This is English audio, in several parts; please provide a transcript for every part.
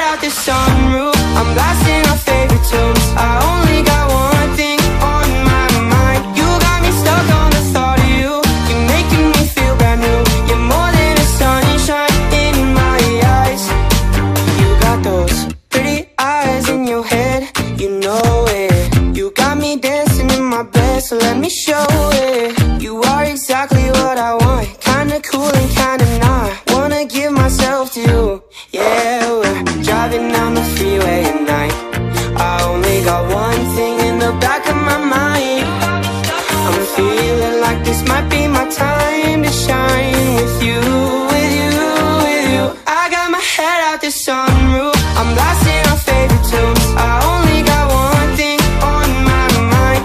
out the sunroof, I'm blasting our favorite tunes. I only got one thing on my mind. You got me stuck on the thought of you. You're making me feel brand new. You're more than a sunshine in my eyes. You got those pretty eyes in your head, you know it. You got me dancing in my bed, so let me show it. You are exactly what I want, kinda cool and kinda not. Wanna give myself to you, yeah. We're driving down the freeway at night. I only got one thing in the back of my mind. I'm feeling like this might be my time to shine with you, with you, with you. I got my head out the sunroof, I'm blasting our favorite tunes. I only got one thing on my mind.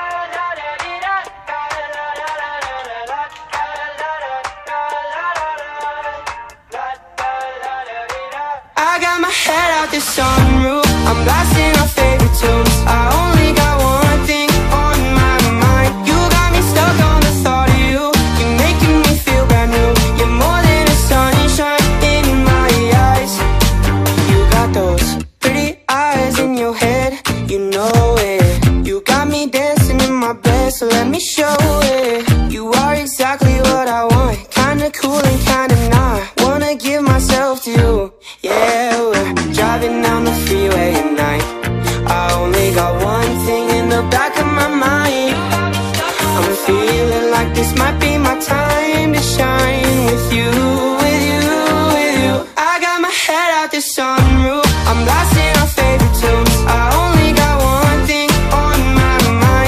I got my head out the sunroof, I'm blasting our favorite tunes. I only got one thing on my mind. You got me stuck on the thought of you. You're making me feel brand new. You're more than a sunshine in my eyes. You got those pretty eyes in your head, you know it. You got me dancing in my bed, so let me show it. You are exactly what I want, kinda cool and kinda not. Wanna give myself to you, yeah. We're driving down the freeway at night. I only got one thing in the back of my mind. I'm feeling like this might be my time to shine with you, with you, with you. I got my head out the sunroof, I'm blasting our favorite tunes. I only got one thing on my mind.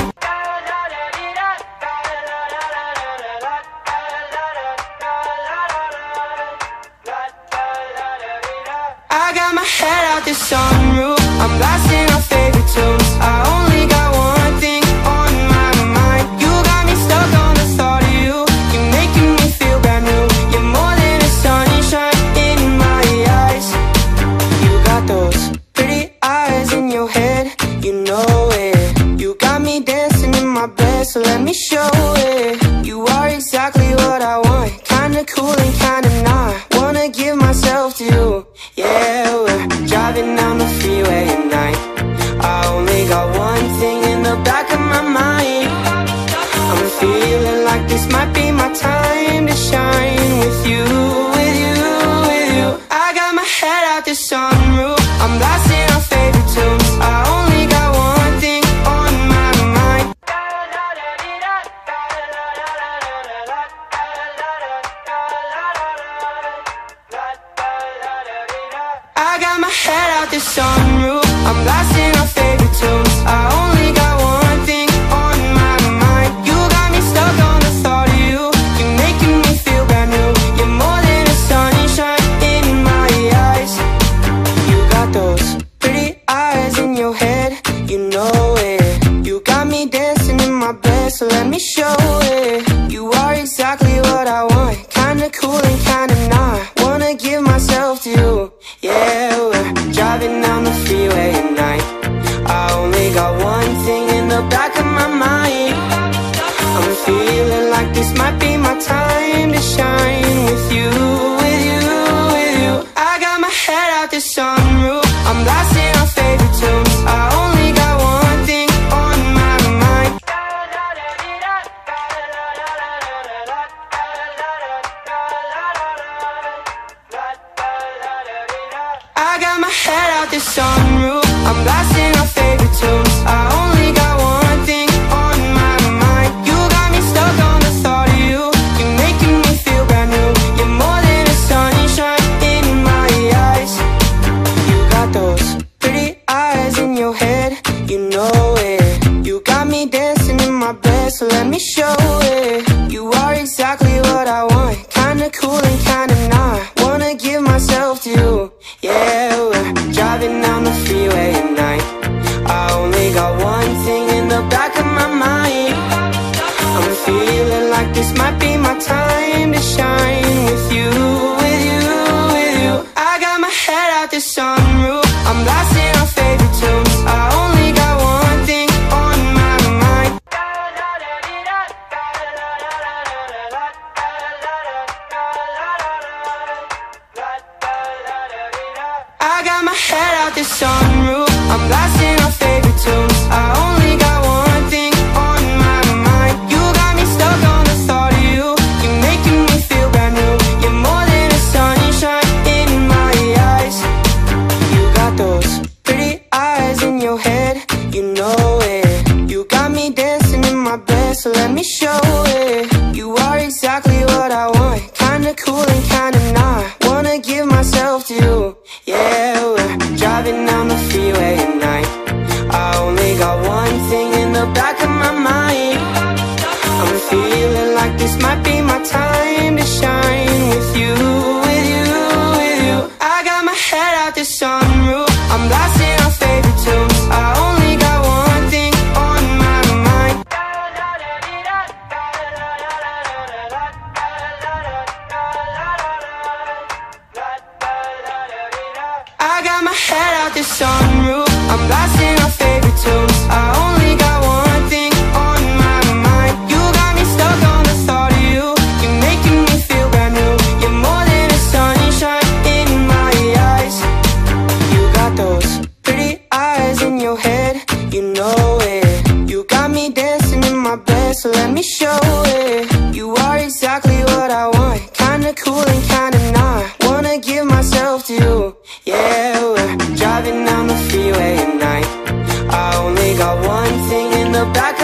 I got my head out the sunroof, I'm blasting our favorite tunes. I only got one thing on my mind. You got me stuck on the thought of you. You're making me feel brand new. You're more than a sunshine in my eyes. You got those pretty eyes in your head, you know it. You got me dancing in my bed, so let me show it. You are exactly what I want, kinda cool and kinda not. Wanna give myself to you, yeah. We're driving down the freeway at night. I only got one thing in the back of my mind. I'm feeling like this might be my time to shine with you, with you, with you. I got my head out the sunroof, I'm blasting our favorite tunes. I only got one thing on my mind. I got my head out the sunroof, I'm blasting our favorite tunes. I only got one thing on my mind. You got me stuck on the thought of you. You're making me feel brand new. You're more than a sunshine in my eyes. You got those pretty eyes in your head, you know it. You got me dancing in my bed, so let me show it. You are exactly what I want, kinda cool and kinda not. Wanna give myself to you, yeah. We're driving down the freeway at night. I only got one thing in the back of my mind. I'm feeling like this might be my time to shine with you, with you, with you. I got my head out the sunroof, I'm blasting our favorite tunes. I only got one thing on my mind. I got my head out the sunroof, I'm blasting our favorite tunes. I only got one thing on my mind. You got me stuck on the thought of you. You're making me feel brand new. You're more than a sunshine in my eyes. You got those pretty eyes in your head, you know it. You got me dancing in my bed, so let me show it. You are exactly what I want, kinda cool and kinda not. Wanna give myself to you, yeah. We're driving down the freeway at night. I only got one thing in the back of my mind. I'm feeling like this might be my time to shine with you, with you, with you. I got my head out the sunroof, I'm blasting our favorite tunes. I only got one thing on my mind. I got my head the sunroof, I'm blasting our favorite tunes. I only got one thing on my mind. You got me stuck on the thought of you. You're making me feel brand new. You're more than a sunshine in my eyes. You got those pretty eyes in your head, you know it. You got me dancing in my bed, so let me show it. You are exactly what I want, kinda cool and kinda not. Wanna give myself to you. Yeah, we're driving down the freeway at night. I only got one thing in the back of my mind. I'm feeling like this might be my time to shine with you, with you, with you. I got my head out the sunroof, I'm blasting our favorite tunes. I only got one thing on my mind. I got my head out the sunroof, I'm blasting our favorite tunes. I only got one thing on my mind. You got me stuck on the thought of you. You're making me feel brand new. You're more than a sunshine in my eyes. You got those pretty eyes in your head, you know it. You got me dancing in my bed, so let me show it. You are exactly what I want, kinda cool and kinda not. Wanna give myself to you. Yeah, we're driving down the freeway at night. I only got one thing in the back